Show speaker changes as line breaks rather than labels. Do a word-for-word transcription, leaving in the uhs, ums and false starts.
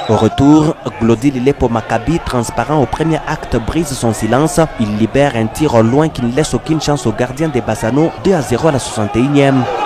Au retour, Glody Lilepo Maccabi, transparent au premier acte, brise son silence. Il libère un tir au loin qui ne laisse aucune chance au gardien des Bassano, deux à zéro à la soixante et unième.